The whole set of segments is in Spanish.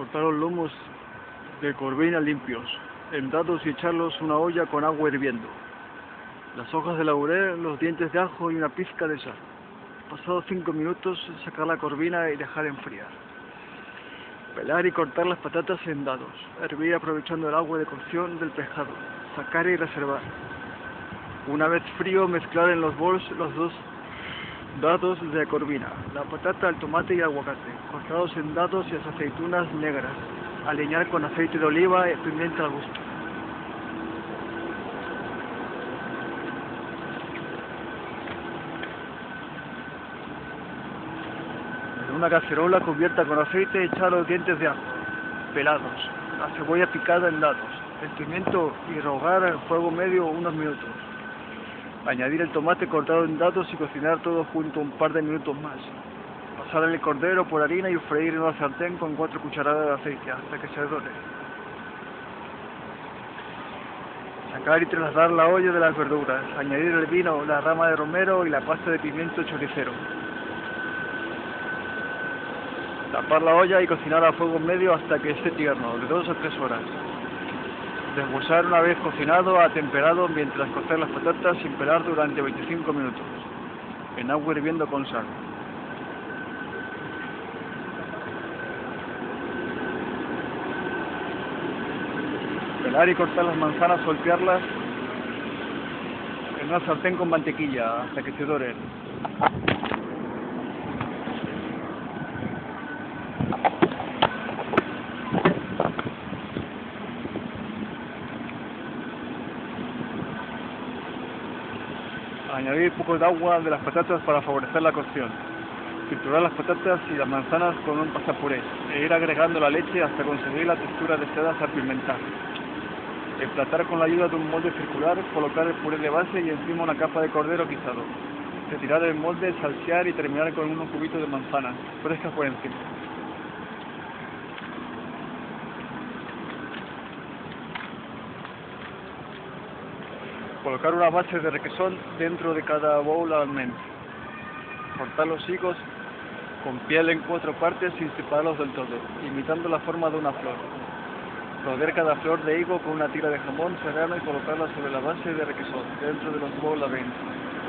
cortar los lomos de corvina limpios, en dados y echarlos una olla con agua hirviendo, las hojas de laurel, los dientes de ajo y una pizca de sal. Pasados 5 minutos, sacar la corvina y dejar enfriar. Pelar y cortar las patatas en dados, hervir aprovechando el agua de cocción del pescado, sacar y reservar. Una vez frío, mezclar en los bols los 2 dados de corvina, la patata, el tomate y el aguacate, cortados en dados y las aceitunas negras. Aliñar con aceite de oliva y pimienta al gusto. En una cacerola cubierta con aceite, echar los dientes de ajo, pelados, la cebolla picada en dados, el pimiento y rehogar en fuego medio unos minutos. Añadir el tomate cortado en dados y cocinar todo junto un par de minutos más. Pasar el cordero por harina y freír en una sartén con 4 cucharadas de aceite hasta que se dore. Sacar y trasladar la olla de las verduras. Añadir el vino, la rama de romero y la pasta de pimiento choricero. Tapar la olla y cocinar a fuego medio hasta que esté tierno, de 2 a 3 horas. Deshuesar una vez cocinado a temperado mientras cocer las patatas sin pelar durante 25 minutos, en agua hirviendo con sal. Pelar y cortar las manzanas, soltearlas en una sartén con mantequilla hasta que se doren. Añadir poco de agua de las patatas para favorecer la cocción. Triturar las patatas y las manzanas con un pasapuré e ir agregando la leche hasta conseguir la textura deseada hasta pimentar. Emplatar con la ayuda de un molde circular, colocar el puré de base y encima una capa de cordero guisado. Retirar el molde, salsear y terminar con unos cubitos de manzana, frescas por encima. Colocar una base de requesón dentro de cada bowl al menos. Cortar los higos con piel en 4 partes sin separarlos del todo, imitando la forma de una flor. Rodear cada flor de higo con una tira de jamón serrano y colocarla sobre la base de requesón, dentro de los bowls adentro.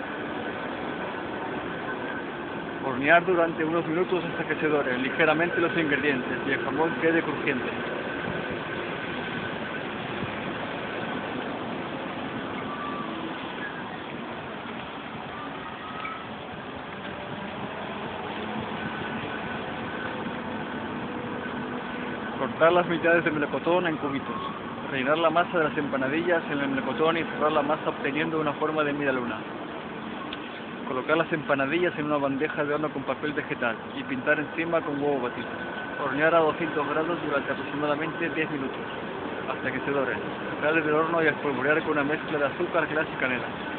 Hornear durante unos minutos hasta que se doren ligeramente los ingredientes y el jamón quede crujiente. Cortar las mitades de melocotón en cubitos. Rellenar la masa de las empanadillas en el melocotón y cerrar la masa obteniendo una forma de media luna. Colocar las empanadillas en una bandeja de horno con papel vegetal y pintar encima con huevo batido. Hornear a 200 grados durante aproximadamente 10 minutos, hasta que se doren. Sacarle del horno y espolvorear con una mezcla de azúcar, glas y canela.